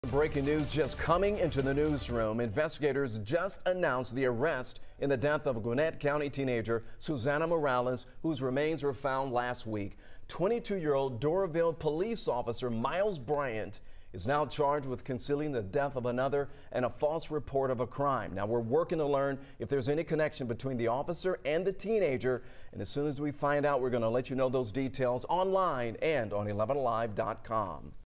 Breaking news just coming into the newsroom. Investigators just announced the arrest in the death of Gwinnett County teenager Susana Morales, whose remains were found last week. 22-year-old Doraville police officer Miles Bryant is now charged with concealing the death of another and a false report of a crime. Now, we're working to learn if there's any connection between the officer and the teenager. And as soon as we find out, we're going to let you know those details online and on 11alive.com.